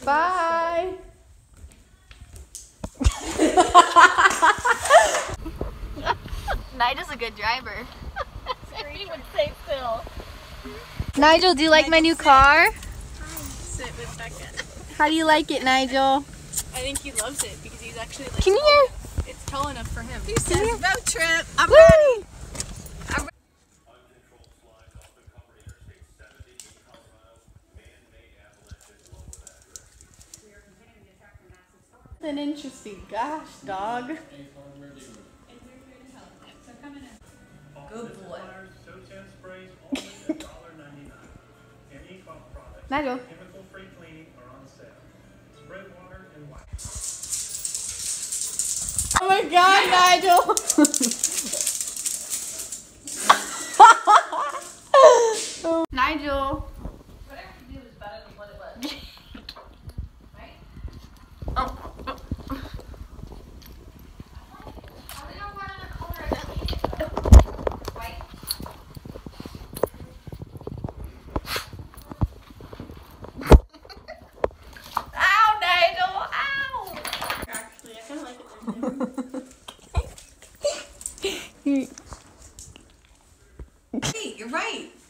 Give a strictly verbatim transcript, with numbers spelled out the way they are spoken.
Bye. Nigel's a good driver. He would say Phil. Nigel, do you like my new car? Sit with Becca. How do you like it, Nigel? I think he loves it because he's actually like. Come here. It's tall enough for him. He says road trip. I'm Woo! ready. I'm ready. An interesting gosh, dog. Good boy. Nigel. Chemical-free cleaning are on sale. Spray water and white. Oh my God, Nigel! Nigel. Whatever you do is better than what it was. Right? Oh. We don't want to color it white. Ow, Nigel! Ow! Actually, I kind of like it. Hey, you're right.